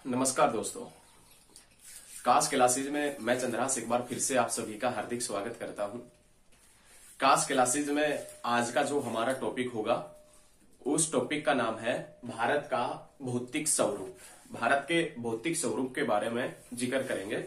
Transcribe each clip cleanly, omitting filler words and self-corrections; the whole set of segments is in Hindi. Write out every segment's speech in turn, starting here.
नमस्कार दोस्तों, काश क्लासेज में मैं चंद्रहास एक बार फिर से आप सभी का हार्दिक स्वागत करता हूं। काश क्लासेज में आज का जो हमारा टॉपिक होगा उस टॉपिक का नाम है भारत का भौतिक स्वरूप। भारत के भौतिक स्वरूप के बारे में जिक्र करेंगे।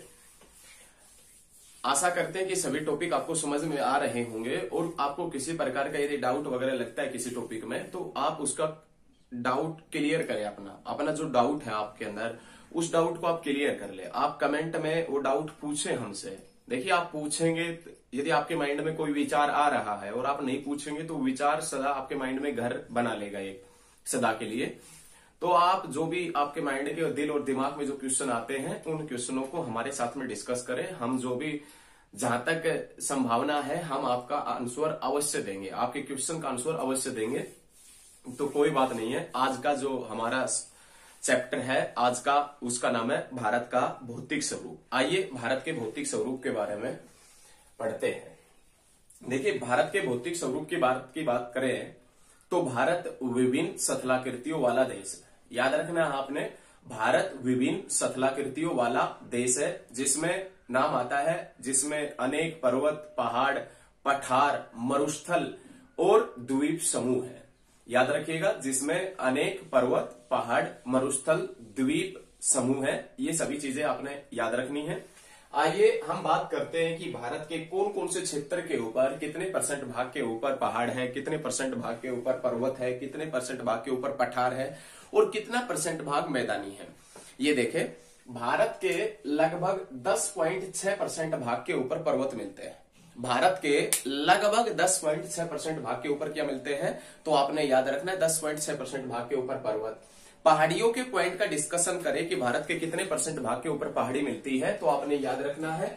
आशा करते हैं कि सभी टॉपिक आपको समझ में आ रहे होंगे और आपको किसी प्रकार का यदि डाउट वगैरह लगता है किसी टॉपिक में तो आप उसका डाउट क्लियर करें। अपना जो डाउट है आपके अंदर उस डाउट को आप क्लियर कर ले। आप कमेंट में वो डाउट पूछें हमसे। देखिए, आप पूछेंगे, यदि आपके माइंड में कोई विचार आ रहा है और आप नहीं पूछेंगे तो विचार सदा आपके माइंड में घर बना लेगा एक सदा के लिए। तो आप जो भी आपके माइंड के दिल और दिमाग में जो क्वेश्चन आते हैं उन क्वेश्चनों को हमारे साथ में डिस्कस करें। हम जो भी जहां तक संभावना है हम आपका आंसर अवश्य देंगे, आपके क्वेश्चन का आंसर अवश्य देंगे। तो कोई बात नहीं है। आज का जो हमारा चैप्टर है आज का, उसका नाम है भारत का भौतिक स्वरूप। आइए भारत के भौतिक स्वरूप के बारे में पढ़ते हैं। देखिए, भारत के भौतिक स्वरूप की बात करें तो भारत विभिन्न स्थलाकृतियों वाला देश है। याद रखना आपने, भारत विभिन्न स्थलाकृतियों वाला देश है जिसमें नाम आता है, जिसमें अनेक पर्वत, पहाड़, पठार, मरुस्थल और द्वीप समूह है। याद रखिएगा, जिसमें अनेक पर्वत, पहाड़, मरुस्थल, द्वीप समूह है। ये सभी चीजें आपने याद रखनी है। आइए हम बात करते हैं कि भारत के कौन कौन से क्षेत्र के ऊपर कितने परसेंट भाग के ऊपर पहाड़ है, कितने परसेंट भाग के ऊपर पर्वत है, कितने परसेंट भाग के ऊपर पठार है और कितना परसेंट भाग मैदानी है। ये देखें, भारत के लगभग 10.6% भाग के ऊपर पर्वत मिलते हैं। भारत के लगभग 10.6% भाग के ऊपर क्या मिलते हैं, तो आपने याद रखना है 10.6% भाग के ऊपर पर्वत। पहाड़ियों के पॉइंट का डिस्कशन करें कि भारत के कितने परसेंट भाग के ऊपर पहाड़ी मिलती है, तो आपने याद रखना है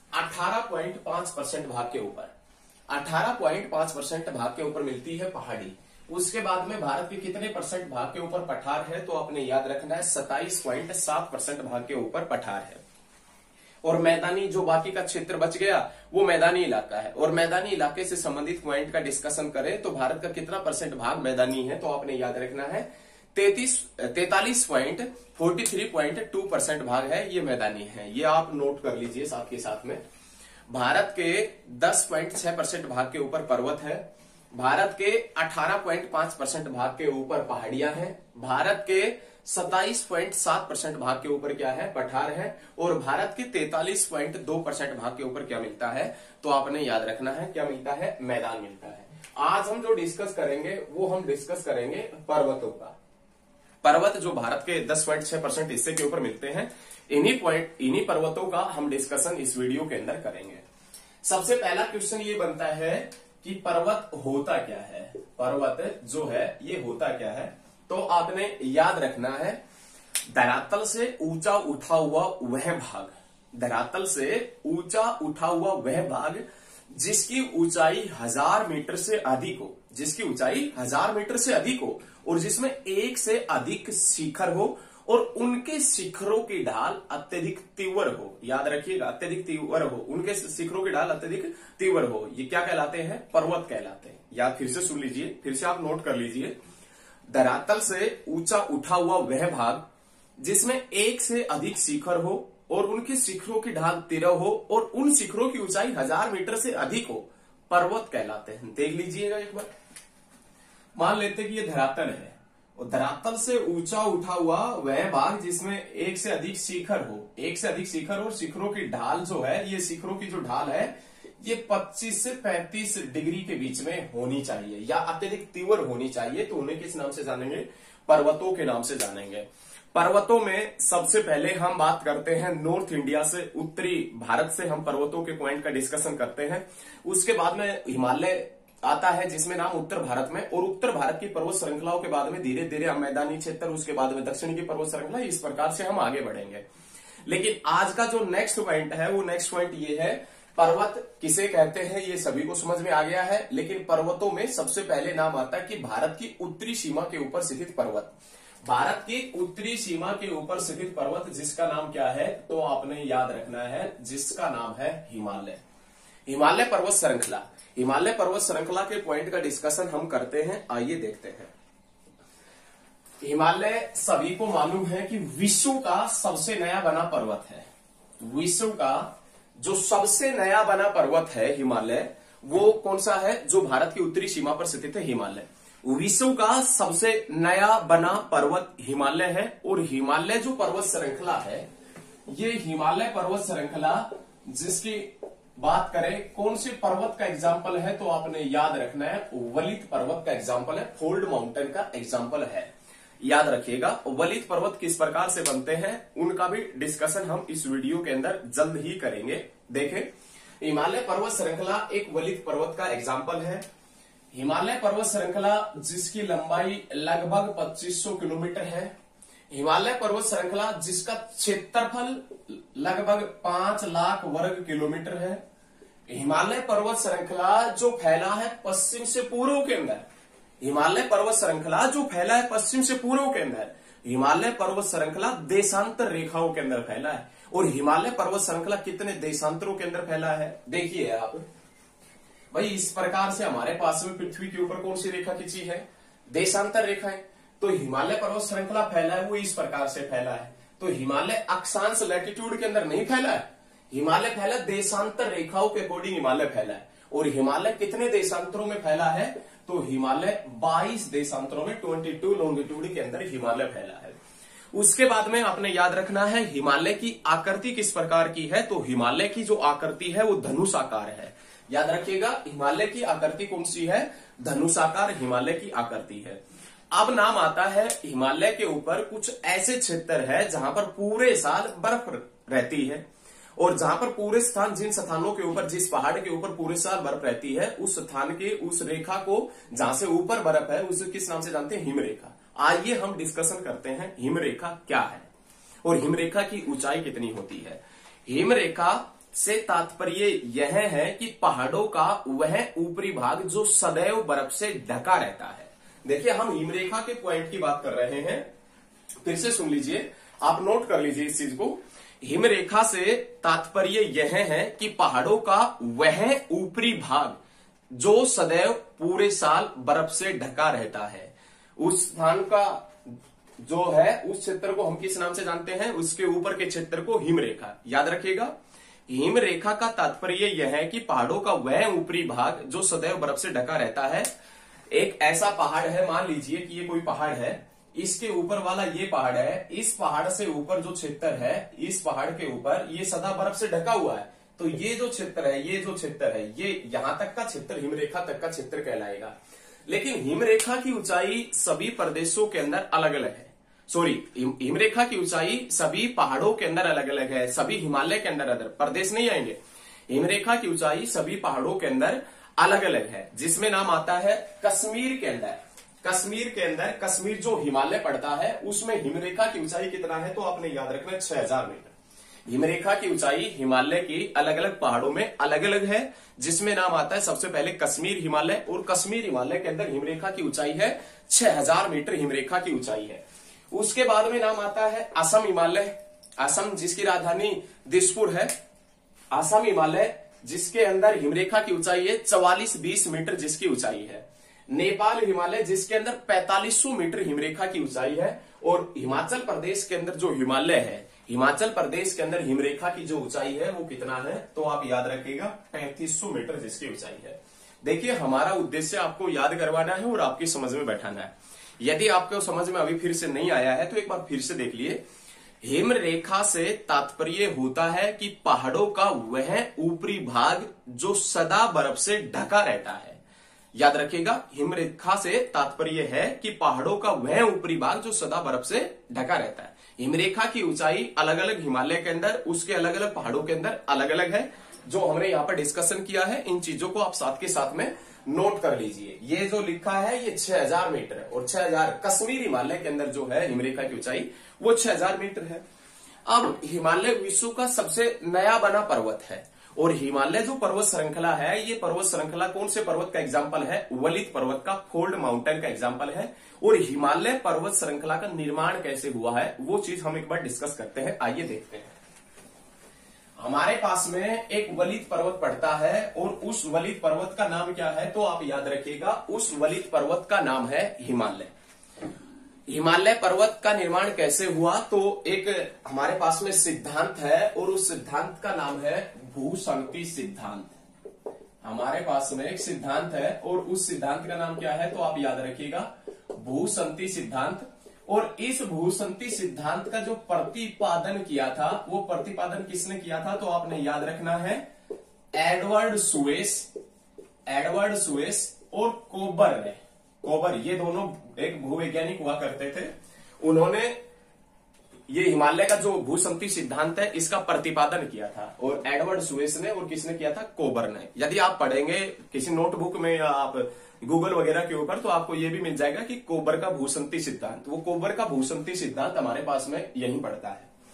18.5% भाग के ऊपर। 18.5% भाग के ऊपर मिलती है पहाड़ी। उसके बाद में भारत के कितने परसेंट भाग के ऊपर पठार है, तो आपने याद रखना है 27.7% भाग के ऊपर पठार है। और मैदानी जो बाकी का क्षेत्र बच गया वो मैदानी इलाका है। और मैदानी इलाके से संबंधित पॉइंट का डिस्कशन करें तो भारत का कितना परसेंट भाग मैदानी है, तो आपने याद रखना है 43.2% भाग है ये मैदानी है। ये आप नोट कर लीजिए साथ के साथ में। भारत के 10.6% भाग के ऊपर पर्वत है। भारत के 18.5% भाग के ऊपर पहाड़ियां हैं। भारत के 27.7% भाग के ऊपर क्या है, पठार है। और भारत के 43.2% भाग के ऊपर क्या मिलता है, तो आपने याद रखना है क्या मिलता है, मैदान मिलता है। आज हम जो डिस्कस करेंगे वो हम डिस्कस करेंगे पर्वतों का। पर्वत जो भारत के 10.6% हिस्से के ऊपर मिलते हैं, इन्हीं पर्वतों का हम डिस्कशन इस वीडियो के अंदर करेंगे। सबसे पहला क्वेश्चन ये बनता है कि पर्वत होता क्या है। पर्वत जो है ये होता क्या है, तो आपने याद रखना है धरातल से ऊंचा उठा हुआ वह भाग, धरातल से ऊंचा उठा हुआ वह भाग जिसकी ऊंचाई 1000 मीटर से अधिक हो, जिसकी ऊंचाई 1000 मीटर से अधिक हो और जिसमें एक से अधिक शिखर हो और उनके शिखरों की ढाल अत्यधिक तीव्र हो। याद रखिएगा, अत्यधिक तीव्र हो, उनके शिखरों की ढाल अत्यधिक तीव्र हो। ये क्या कहलाते हैं, पर्वत कहलाते हैं। याद फिर से सुन लीजिए, फिर से आप नोट कर लीजिए। धरातल से ऊंचा उठा हुआ वह भाग जिसमें एक से अधिक शिखर हो और उनके शिखरों की ढाल तीव्र हो और उन शिखरों की ऊंचाई 1000 मीटर से अधिक हो, पर्वत कहलाते हैं। देख लीजिएगा एक बार, मान लेते हैं कि ये धरातल है और धरातल से ऊंचा उठा हुआ वह भाग जिसमें एक से अधिक शिखर हो, एक से अधिक शिखर और शिखरों की ढाल जो है, ये शिखरों की जो ढाल है ये 25 से 35 डिग्री के बीच में होनी चाहिए या अत्यधिक तीव्र होनी चाहिए। तो उन्हें किस नाम से जानेंगे, पर्वतों के नाम से जानेंगे। पर्वतों में सबसे पहले हम बात करते हैं नॉर्थ इंडिया से, उत्तरी भारत से हम पर्वतों के पॉइंट का डिस्कशन करते हैं। उसके बाद में हिमालय आता है जिसमें नाम उत्तर भारत में, और उत्तर भारत की पर्वत श्रृंखलाओं के बाद में धीरे धीरे हम मैदानी क्षेत्र, उसके बाद में दक्षिण की पर्वत श्रृंखला, इस प्रकार से हम आगे बढ़ेंगे। लेकिन आज का जो नेक्स्ट पॉइंट है वो नेक्स्ट पॉइंट ये है, पर्वत किसे कहते हैं ये सभी को समझ में आ गया है। लेकिन पर्वतों में सबसे पहले नाम आता है कि भारत की उत्तरी सीमा के ऊपर स्थित पर्वत, भारत की उत्तरी सीमा के ऊपर स्थित पर्वत जिसका नाम क्या है, तो आपने याद रखना है जिसका नाम है हिमालय। हिमालय पर्वत श्रृंखला, हिमालय पर्वत श्रृंखला के पॉइंट का डिस्कशन हम करते हैं। आइए देखते हैं। हिमालय सभी को मालूम है कि विश्व का सबसे नया बना पर्वत है। विश्व का जो सबसे नया बना पर्वत है हिमालय, वो कौन सा है? जो भारत की उत्तरी सीमा पर स्थित है हिमालय। विश्व का सबसे नया बना पर्वत हिमालय है। और हिमालय जो पर्वत श्रृंखला है, ये हिमालय पर्वत श्रृंखला जिसकी बात करें कौन से पर्वत का एग्जाम्पल है, तो आपने याद रखना है वलित पर्वत का एग्जाम्पल है, फोल्ड माउंटेन का एग्जाम्पल है। याद रखिएगा वलित पर्वत किस प्रकार से बनते हैं उनका भी डिस्कशन हम इस वीडियो के अंदर जल्द ही करेंगे। देखें, हिमालय पर्वत श्रृंखला एक वलित पर्वत का एग्जाम्पल है। हिमालय पर्वत श्रृंखला जिसकी लंबाई लगभग 2500 किलोमीटर है। हिमालय पर्वत श्रृंखला जिसका क्षेत्रफल लगभग 5 लाख वर्ग किलोमीटर है। हिमालय पर्वत श्रृंखला जो फैला है पश्चिम से पूर्व के अंदर। हिमालय पर्वत श्रृंखला जो फैला है पश्चिम से पूर्व के अंदर। हिमालय पर्वत श्रृंखला देशांतर रेखाओं के अंदर फैला है। और हिमालय पर्वत श्रृंखला कितने देशांतरों के अंदर फैला है देखिए आप भाई। इस प्रकार से हमारे पास में पृथ्वी के ऊपर कौन सी रेखा खींची है? देशांतर रेखा है। तो हिमालय पर्वत श्रृंखला फैला है वो इस प्रकार से फैला है। तो हिमालय अक्षांश लैटिट्यूड के अंदर नहीं फैला है, हिमालय फैला देशांतर रेखाओं के अकॉर्डिंग हिमालय फैला है। और हिमालय कितने देशांतरों में फैला है? तो हिमालय 22 देशांतरों में 22 लॉन्गिट्यूड के अंदर हिमालय फैला है। उसके बाद में आपने याद रखना है हिमालय की आकृति किस प्रकार की है। तो हिमालय की जो आकृति है वो धनुषाकार है। याद रखिएगा हिमालय की आकृति कौन सी है? धनुषाकार हिमालय की आकृति है। अब नाम आता है हिमालय के ऊपर कुछ ऐसे क्षेत्र है जहां पर पूरे साल बर्फ रहती है। और जहां पर पूरे स्थान जिन स्थानों के ऊपर जिस पहाड़ के ऊपर पूरे साल बर्फ रहती है उस स्थान के उस रेखा को जहां से ऊपर बर्फ है उसे किस नाम से जानते हैं? हिमरेखा। आइए हम डिस्कशन करते हैं हिमरेखा क्या है और हिमरेखा की ऊंचाई कितनी होती है। हिमरेखा से तात्पर्य यह है कि पहाड़ों का वह ऊपरी भाग जो सदैव बर्फ से ढका रहता है। देखिए हम हिमरेखा के पॉइंट की बात कर रहे हैं, फिर से सुन लीजिए, आप नोट कर लीजिए इस चीज को। हिमरेखा से तात्पर्य यह है कि पहाड़ों का वह ऊपरी भाग जो सदैव पूरे साल बर्फ से ढका रहता है, उस स्थान का जो है उस क्षेत्र को हम किस नाम से जानते हैं? उसके ऊपर के क्षेत्र को हिमरेखा। याद रखिएगा हिमरेखा का तात्पर्य यह है कि पहाड़ों का वह ऊपरी भाग जो सदैव बर्फ से ढका रहता है। एक ऐसा पहाड़ है, मान लीजिए कि ये कोई पहाड़ है, इसके ऊपर वाला ये पहाड़ है, इस पहाड़ से ऊपर जो क्षेत्र है इस पहाड़ के ऊपर ये सदा बर्फ से ढका हुआ है। तो ये जो क्षेत्र है ये यहां तक का क्षेत्र हिमरेखा तक का क्षेत्र कहलाएगा। लेकिन हिमरेखा की ऊंचाई सभी प्रदेशों के अंदर अलग अलग है। हिमरेखा की ऊंचाई सभी पहाड़ों के अंदर अलग अलग है, सभी हिमालय के अंदर अलग प्रदेश नहीं आएंगे। हिमरेखा की ऊंचाई सभी पहाड़ों के अंदर अलग अलग है, जिसमें नाम आता है कश्मीर के अंदर। कश्मीर जो हिमालय पड़ता है उसमें हिमरेखा की ऊंचाई कितना है? तो आपने याद रखना 6000 मीटर। हिमरेखा की ऊंचाई हिमालय की अलग अलग पहाड़ों में अलग अलग है, जिसमें नाम आता है सबसे पहले कश्मीर हिमालय। और कश्मीर हिमालय के अंदर हिमरेखा की ऊंचाई है 6000 मीटर हिमरेखा की ऊंचाई है। उसके बाद में नाम आता है असम हिमालय। असम जिसकी राजधानी दिसपुर है, असम हिमालय जिसके अंदर हिमरेखा की ऊंचाई है 4420 मीटर जिसकी ऊंचाई है। नेपाल हिमालय जिसके अंदर 4500 मीटर हिमरेखा की ऊंचाई है। और हिमाचल प्रदेश के अंदर जो हिमालय है, हिमाचल प्रदेश के अंदर हिमरेखा की जो ऊंचाई है वो कितना है? तो आप याद रखिएगा 3500 मीटर जिसकी ऊंचाई है। देखिए हमारा उद्देश्य आपको याद करवाना है और आपकी समझ में बैठाना है। यदि आपको समझ में अभी फिर से नहीं आया है तो एक बार फिर से देख लिए। हिमरेखा से तात्पर्य होता है कि पहाड़ों का वह ऊपरी भाग जो सदा बर्फ से ढका रहता है। याद रखिएगा हिमरेखा से तात्पर्य है कि पहाड़ों का वह ऊपरी भाग जो सदा बर्फ से ढका रहता है। हिमरेखा की ऊंचाई अलग अलग हिमालय के अंदर उसके अलग अलग पहाड़ों के अंदर अलग अलग है, जो हमने यहाँ पर डिस्कशन किया है। इन चीजों को आप साथ के साथ में नोट कर लीजिए। ये जो लिखा है ये 6000 मीटर है और 6000 कश्मीर हिमालय के अंदर जो है हिमरेखा की ऊंचाई वो 6000 मीटर है। अब हिमालय विश्व का सबसे नया बना पर्वत है और हिमालय जो पर्वत श्रृंखला है ये पर्वत श्रृंखला कौन से पर्वत का एग्जाम्पल है? वलित पर्वत का, फोल्ड माउंटेन का एग्जाम्पल है। और हिमालय पर्वत श्रृंखला का निर्माण कैसे हुआ है वो चीज हम एक बार डिस्कस करते हैं। आइए देखते हैं। हमारे पास में एक वलित पर्वत पड़ता है और उस वलित पर्वत का नाम क्या है? तो आप याद रखिएगा उस वलित पर्वत का नाम है हिमालय। हिमालय पर्वत का निर्माण कैसे हुआ, तो एक हमारे पास में सिद्धांत है और उस सिद्धांत का नाम है भूसंगति सिद्धांत। हमारे पास में एक सिद्धांत है और उस सिद्धांत का नाम क्या है, तो आप याद रखिएगा भूसंगति सिद्धांत। और इस भूसंगति सिद्धांत का जो प्रतिपादन किया था, वो प्रतिपादन किसने किया था, तो आपने याद रखना है एडवर्ड सुएस और कोबर ने। कोबर, ये दोनों एक भूवैज्ञानिक हुआ करते थे। उन्होंने ये हिमालय का जो भूसंगति सिद्धांत है इसका प्रतिपादन किया था, और एडवर्ड सुएस ने, और किसने किया था, कोबर ने। यदि आप पढ़ेंगे किसी नोटबुक में या आप गूगल वगैरह के ऊपर, तो आपको ये भी मिल जाएगा कि कोबर का भूसंगति सिद्धांत, वो कोबर का भूसंगति सिद्धांत हमारे पास में यही पड़ता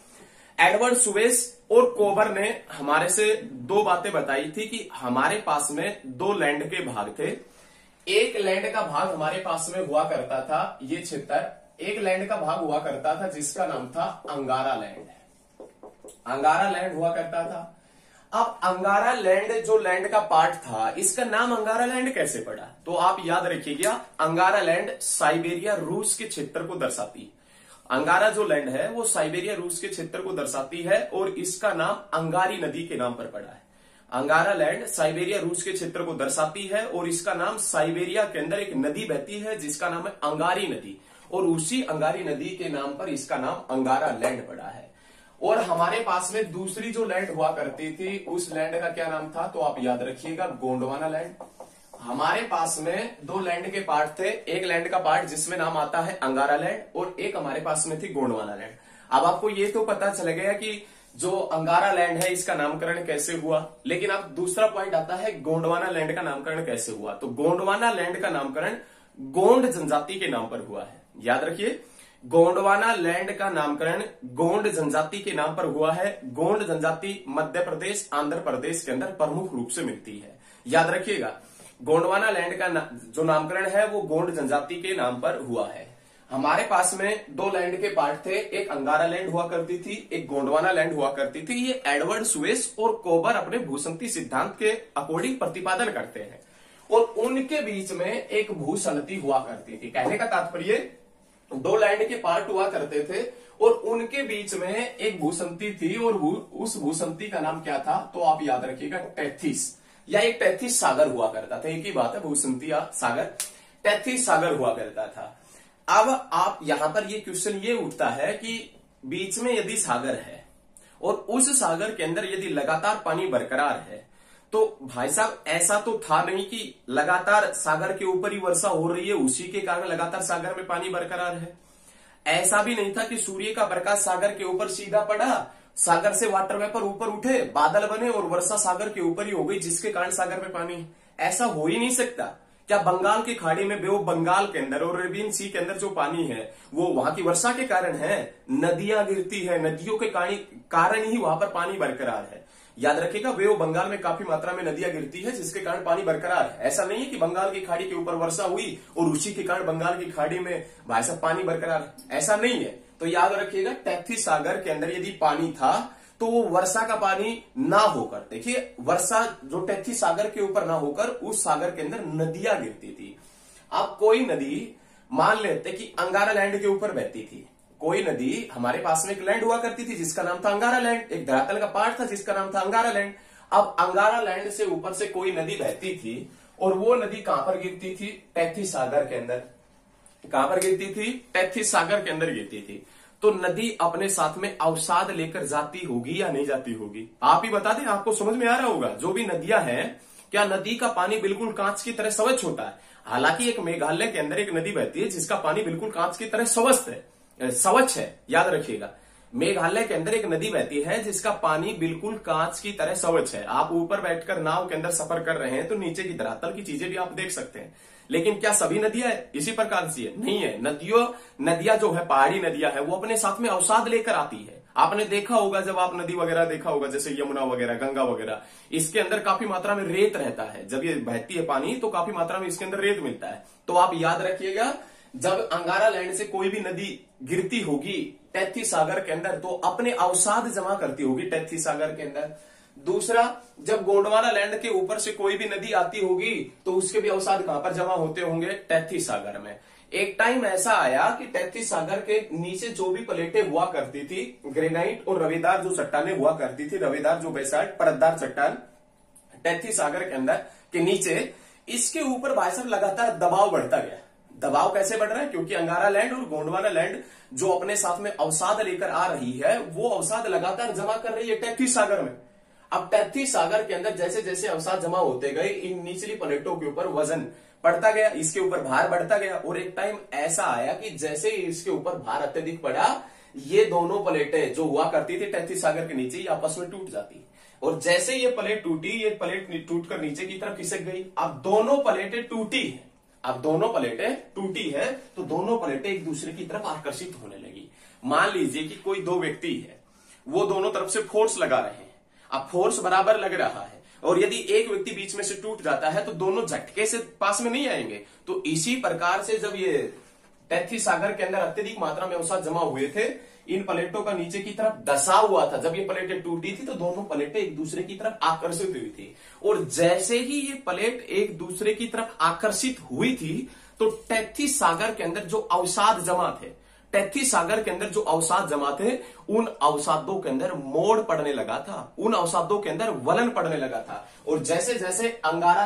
है। एडवर्ड सुएस और कोबर ने हमारे से दो बातें बताई थी कि हमारे पास में दो लैंड के भाग थे। एक लैंड का भाग हमारे पास में हुआ करता था, ये क्षेत्र, एक लैंड का भाग हुआ करता था जिसका नाम था अंगारा लैंड। अंगारा लैंड हुआ करता था। अब अंगारा लैंड जो लैंड का पार्ट था, इसका नाम अंगारा लैंड कैसे पड़ा, तो आप याद रखिएगा अंगारा लैंड साइबेरिया रूस के क्षेत्र को दर्शाती है। अंगारा जो लैंड है वो साइबेरिया रूस के क्षेत्र को दर्शाती है और इसका नाम अंगारी नदी के नाम पर पड़ा है। अंगारा लैंड साइबेरिया रूस के क्षेत्र को दर्शाती है और इसका नाम, साइबेरिया के अंदर एक नदी बहती है जिसका नाम है अंगारी नदी, और उसी अंगारी नदी के नाम पर इसका नाम अंगारा लैंड पड़ा है। और हमारे पास में दूसरी जो लैंड हुआ करती थी, उस लैंड का क्या नाम था, तो आप याद रखिएगा गोंडवाना लैंड। हमारे पास में दो लैंड के पार्ट थे, एक लैंड का पार्ट जिसमें नाम आता है अंगारा लैंड, और एक हमारे पास में थी गोंडवाना लैंड। अब आपको ये तो पता चल गया कि जो अंगारा लैंड है इसका नामकरण कैसे हुआ, लेकिन अब दूसरा पॉइंट आता है गोंडवाना लैंड का नामकरण कैसे हुआ। तो गोंडवाना लैंड का नामकरण गोंड जनजाति के नाम पर हुआ है। याद रखिए, गोंडवाना लैंड का नामकरण गोंड जनजाति के नाम पर हुआ है। गोंड जनजाति मध्य प्रदेश, आंध्र प्रदेश के अंदर प्रमुख रूप से मिलती है। याद रखिएगा, गोंडवाना लैंड का जो नामकरण है वो गोंड जनजाति के नाम पर हुआ है। हमारे पास में दो लैंड के पार्ट थे, एक अंगारा लैंड हुआ करती थी, एक गोंडवाना लैंड हुआ करती थी। ये एडवर्ड सुएस और कोबर अपने भूसंगति सिद्धांत के अकॉर्डिंग प्रतिपादन करते हैं, और उनके बीच में एक भूसंगति हुआ करती थी। कहने का तात्पर्य, दो लैंड के पार्ट हुआ करते थे और उनके बीच में एक भूसंगति थी, और उस भूसंगति का नाम क्या था, तो आप याद रखिएगा टेथिस, या एक टेथिस सागर हुआ करता था। एक ही बात है, भूसंगति या सागर, टेथिस सागर हुआ करता था। अब आप यहां पर ये क्वेश्चन ये उठता है कि बीच में यदि सागर है और उस सागर के अंदर यदि लगातार पानी बरकरार है, तो भाई साहब ऐसा तो था नहीं कि लगातार सागर के ऊपर ही वर्षा हो रही है, उसी के कारण लगातार सागर में पानी बरकरार है। ऐसा भी नहीं था कि सूर्य का प्रकाश सागर के ऊपर सीधा पड़ा, सागर से वाटर वेपर ऊपर उठे, बादल बने और वर्षा सागर के ऊपर ही हो गई, जिसके कारण सागर में पानी। ऐसा हो ही नहीं सकता। क्या बंगाल की खाड़ी में, वो बंगाल के अंदर और अरेबियन सी के अंदर जो पानी है वो वहां की वर्षा के कारण है? नदियां गिरती है, नदियों के कारण ही वहां पर पानी बरकरार है। याद रखिएगा, वे बंगाल में काफी मात्रा में नदियां गिरती है जिसके कारण पानी बरकरार है। ऐसा नहीं है कि बंगाल की खाड़ी के ऊपर वर्षा हुई और उसी के कारण बंगाल की खाड़ी में भाई साहब पानी बरकरार है, ऐसा नहीं है। तो याद रखिएगा, टेथिस सागर के अंदर यदि पानी था तो वो वर्षा का पानी ना होकर, देखिए वर्षा जो टेथिस सागर के ऊपर ना होकर उस सागर के अंदर नदियां गिरती थी। अब कोई नदी, मान लेते कि अंगारा लैंड के ऊपर बहती थी, कोई नदी, हमारे पास में एक लैंड हुआ करती थी जिसका नाम था अंगारा लैंड, एक धरातल का पार्ट था जिसका नाम था अंगारा लैंड। अब अंगारा लैंड से ऊपर से कोई नदी बहती थी और वो नदी कहां पर गिरती थी? टेथिस सागर के अंदर। कहां पर गिरती थी? टेथिस सागर के अंदर गिरती थी। तो नदी अपने साथ में अवसाद लेकर जाती होगी या नहीं जाती होगी? आप ही बता दें, आपको समझ में आ रहा होगा। जो भी नदियां हैं, क्या नदी का पानी बिल्कुल कांच की तरह स्वच्छ होता है? हालांकि एक मेघालय के अंदर एक नदी बहती है जिसका पानी बिल्कुल कांच की तरह स्वच्छ है। याद रखिएगा, मेघालय के अंदर एक नदी बहती है जिसका पानी बिल्कुल कांच की तरह स्वच्छ है। आप ऊपर बैठकर नाव के अंदर सफर कर रहे हैं तो नीचे की धरातल की चीजें भी आप देख सकते हैं। लेकिन क्या सभी नदियां इसी प्रकार से है? नहीं है। नदियां जो है, पहाड़ी नदियां है, वो अपने साथ में अवसाद लेकर आती है। आपने देखा होगा, जब आप नदी वगैरह देखा होगा, जैसे यमुना वगैरह, गंगा वगैरह, इसके अंदर काफी मात्रा में रेत रहता है। जब ये बहती है पानी तो काफी मात्रा में इसके अंदर रेत मिलता है। तो आप याद रखिएगा, जब अंगारा लैंड से कोई भी नदी गिरती होगी टेथिस सागर के अंदर, तो अपने अवसाद जमा करती होगी टेथिस सागर के अंदर। दूसरा, जब गोंडवाना लैंड के ऊपर से कोई भी नदी आती होगी तो उसके भी अवसाद कहां पर जमा होते होंगे? टेथिस सागर में। एक टाइम ऐसा आया कि तैतीस सागर के नीचे जो भी प्लेटें हुआ करती थी, ग्रेनाइट और रवेदार जो चट्टानें हुआ करती थी, रवेदार जो बेसाल्ट परतदार चट्टान तैतीस सागर के अंदर के नीचे, इसके ऊपर भाई साहब लगातार दबाव बढ़ता गया। दबाव कैसे बढ़ रहा है? क्योंकि अंगारा लैंड और गोंडवाना लैंड जो अपने साथ में अवसाद लेकर आ रही है, वो अवसाद लगातार जमा कर रही है तैतीस सागर में। अब तैतीस सागर के अंदर जैसे जैसे अवसाद जमा होते गए, इन निचली प्लेटों के ऊपर वजन बढ़ता गया, इसके ऊपर भार बढ़ता गया, और एक टाइम ऐसा आया कि जैसे ही इसके ऊपर भार अत्यधिक बढ़ा, ये दोनों प्लेटें जो हुआ करती थी तैतीस सागर के नीचे, ये आपस में टूट जाती। और जैसे ये प्लेट टूटी, ये प्लेट टूटकर नीचे की तरफ खिसक गई। अब दोनों प्लेटें टूटी है, अब दोनों प्लेटें टूटी है, तो दोनों प्लेटें एक दूसरे की तरफ आकर्षित होने लगी। मान लीजिए कि कोई दो व्यक्ति है, वो दोनों तरफ से फोर्स लगा रहे हैं। अब फोर्स बराबर लग रहा है, और यदि एक व्यक्ति बीच में से टूट जाता है तो दोनों झटके से पास में नहीं आएंगे। तो इसी प्रकार से जब ये तैतीस सागर के अंदर अत्यधिक मात्रा में अवसाद जमा हुए थे, इन प्लेटों का नीचे की तरफ दसा हुआ था। जब ये प्लेटें टूटी थी तो दोनों प्लेटें एक दूसरे की तरफ आकर्षित हुई थी, और जैसे ही ये प्लेट एक दूसरे की तरफ आकर्षित हुई थी, तो तैतीस सागर के अंदर जो अवसाद जमा थे, तैतीस सागर के अंदर जो अवसाद जमा थे, उन अवसादों के अंदर मोड़ पड़ने लगा था, उन अवसादों के अंदर वलन पड़ने लगा था। और जैसे जैसे अंगारा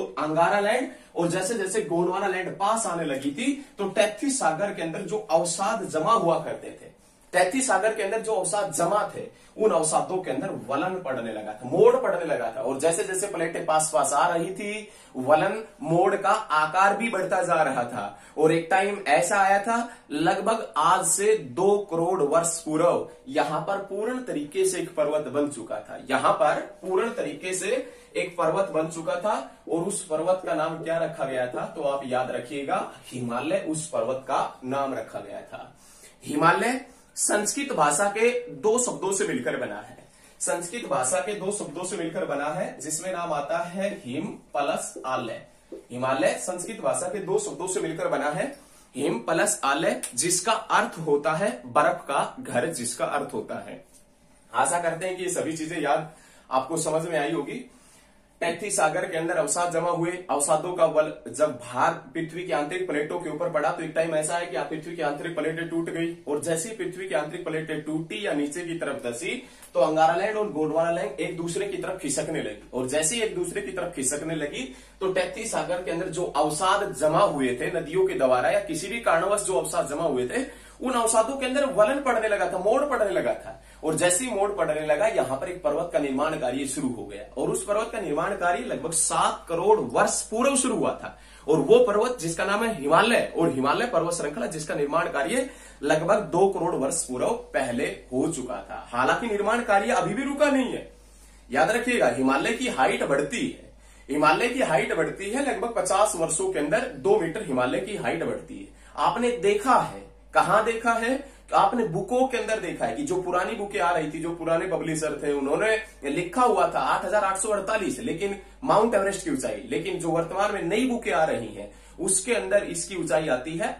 लैंड और जैसे जैसे गोंडवाना लैंड पास आने लगी थी, तो तैतीस सागर के अंदर जो अवसाद जमा हुआ करते थे, तैतीस सागर के अंदर जो अवसाद जमा थे, उन अवसादों के अंदर वलन पड़ने लगा था, मोड़ पड़ने लगा था। और जैसे जैसे प्लेटें पास पास आ रही थी, वलन मोड़ का आकार भी बढ़ता जा रहा था। और एक टाइम ऐसा आया था, लगभग आज से 2 करोड़ वर्ष पूर्व, यहां पर पूर्ण तरीके से एक पर्वत बन चुका था। यहां पर पूर्ण तरीके से एक पर्वत बन चुका था, और उस पर्वत का नाम क्या रखा गया था? तो आप याद रखिएगा, हिमालय उस पर्वत का नाम रखा गया था। हिमालय संस्कृत भाषा के 2 शब्दों से मिलकर बना है। संस्कृत भाषा के 2 शब्दों से मिलकर बना है, जिसमें नाम आता है हिम प्लस आलय। हिमालय संस्कृत भाषा के 2 शब्दों से मिलकर बना है, हिम प्लस आलय, जिसका अर्थ होता है बर्फ का घर, जिसका अर्थ होता है। आशा करते हैं कि ये सभी चीजें याद आपको समझ में आई होगी। तैतीस सागर के अंदर अवसाद जमा हुए, अवसादों का बल जब भार पृथ्वी की आंतरिक प्लेटों के ऊपर पड़ा, तो एक टाइम ऐसा है कि पृथ्वी की आंतरिक प्लेटें टूट गई, और जैसे ही पृथ्वी की आंतरिक प्लेटें टूटी या नीचे की तरफ धसी, तो अंगारा लैंड और गोंडवाना लैंड एक दूसरे की तरफ खिसकने लगी। और जैसे ही एक दूसरे की तरफ खिसकने लगी, तो तैतीस सागर के अंदर जो अवसाद जमा हुए थे नदियों के द्वारा या किसी भी कारणवश जो अवसाद जमा हुए थे, उन अवसादों के अंदर वलन पड़ने लगा था, मोड़ पड़ने लगा था। और जैसे ही मोड़ पड़ने लगा, यहां पर एक पर्वत का निर्माण कार्य शुरू हो गया, और उस पर्वत का निर्माण कार्य लगभग 7 करोड़ वर्ष पूर्व शुरू हुआ था। और वो पर्वत जिसका नाम है हिमालय, और हिमालय पर्वत श्रृंखला जिसका निर्माण कार्य लगभग 2 करोड़ वर्ष पूर्व पहले हो चुका था। हालांकि निर्माण कार्य अभी भी रुका नहीं है। याद रखिएगा, हिमालय की हाइट बढ़ती है, हिमालय की हाइट बढ़ती है, लगभग 50 वर्षों के अंदर 2 मीटर हिमालय की हाइट बढ़ती है। आपने देखा है, कहां देखा है? तो आपने बुकों के अंदर देखा है कि जो पुरानी बुकें आ रही थी, जो पुराने पब्लिशर थे, उन्होंने लिखा हुआ था 8848, लेकिन माउंट एवरेस्ट की ऊंचाई। लेकिन जो वर्तमान में नई बुकें आ रही हैं, उसके अंदर इसकी ऊंचाई आती है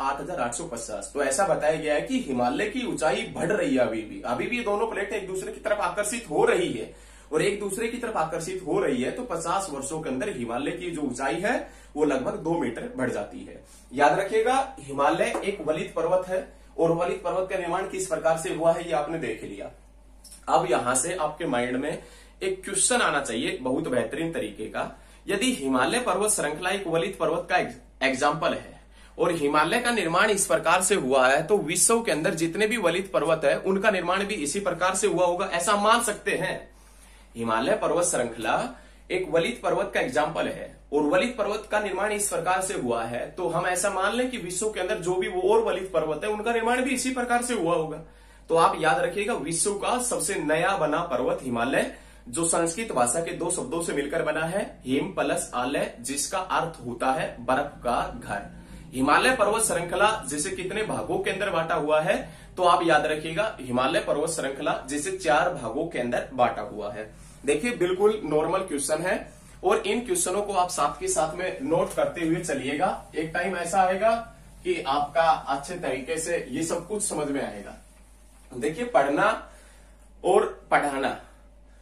8850। तो ऐसा बताया गया है कि हिमालय की ऊंचाई बढ़ रही है। अभी भी दोनों प्लेटें एक दूसरे की तरफ आकर्षित हो रही है, और एक दूसरे की तरफ आकर्षित हो रही है, तो 50 वर्षों के अंदर हिमालय की जो ऊंचाई है वो लगभग 2 मीटर बढ़ जाती है। याद रखिएगा, हिमालय एक वलित पर्वत है, और वलित पर्वत का निर्माण किस प्रकार से हुआ है ये आपने देख लिया। अब यहां से आपके माइंड में एक क्वेश्चन आना चाहिए बहुत बेहतरीन तरीके का। यदि हिमालय पर्वत श्रृंखला एक वलित पर्वत का एग्जाम्पल है, और हिमालय का निर्माण इस प्रकार से हुआ है, तो विश्व के अंदर जितने भी वलित पर्वत है उनका निर्माण भी इसी प्रकार से हुआ होगा, ऐसा मान सकते हैं। हिमालय पर्वत श्रृंखला एक वलित पर्वत का एग्जाम्पल है, और वलित पर्वत का निर्माण इस प्रकार से हुआ है, तो हम ऐसा मान लें कि विश्व के अंदर जो भी वो और वलित पर्वत है उनका निर्माण भी इसी प्रकार से हुआ होगा। तो आप याद रखिएगा, विश्व का सबसे नया बना पर्वत हिमालय, जो संस्कृत भाषा के 2 शब्दों से मिलकर बना है, हिम प्लस आलय, जिसका अर्थ होता है बर्फ का घर। हिमालय पर्वत श्रृंखला जिसे कितने भागों के अंदर बांटा हुआ है? तो आप याद रखिएगा, हिमालय पर्वत श्रृंखला जिसे 4 भागों के अंदर बांटा हुआ है। देखिए, बिल्कुल नॉर्मल क्वेश्चन है, और इन क्वेश्चनों को आप साथ के साथ में नोट करते हुए चलिएगा। एक टाइम ऐसा आएगा कि आपका अच्छे तरीके से ये सब कुछ समझ में आएगा। देखिए, पढ़ना और पढ़ाना,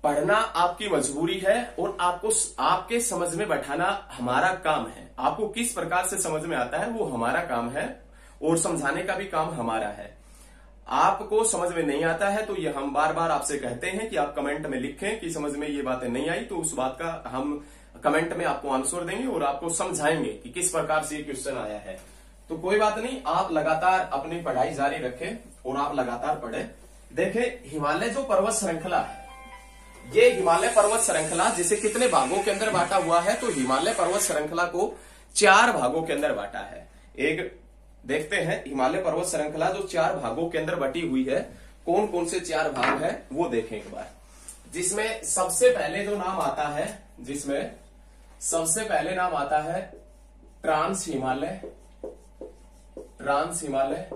पढ़ना आपकी मजबूरी है और आपको आपके समझ में बैठाना हमारा काम है। आपको किस प्रकार से समझ में आता है वो हमारा काम है और समझाने का भी काम हमारा है। आपको समझ में नहीं आता है तो ये हम बार बार आपसे कहते हैं कि आप कमेंट में लिखें कि समझ में ये बातें नहीं आई, तो उस बात का हम कमेंट में आपको आंसर देंगे और आपको समझाएंगे कि किस प्रकार से ये क्वेश्चन आया है। तो कोई बात नहीं, आप लगातार अपनी पढ़ाई जारी रखें और आप लगातार पढ़ें। देखें, हिमालय जो पर्वत श्रृंखला है, ये हिमालय पर्वत श्रृंखला जिसे कितने भागों के अंदर बांटा हुआ है, तो हिमालय पर्वत श्रृंखला को 4 भागों के अंदर बांटा है। एक देखते हैं हिमालय पर्वत श्रृंखला जो 4 भागों के अंदर बटी हुई है, कौन कौन से 4 भाग है वो देखें एक बार। जिसमें सबसे पहले जो नाम आता है, जिसमें सबसे पहले नाम आता है ट्रांस हिमालय, ट्रांस हिमालय।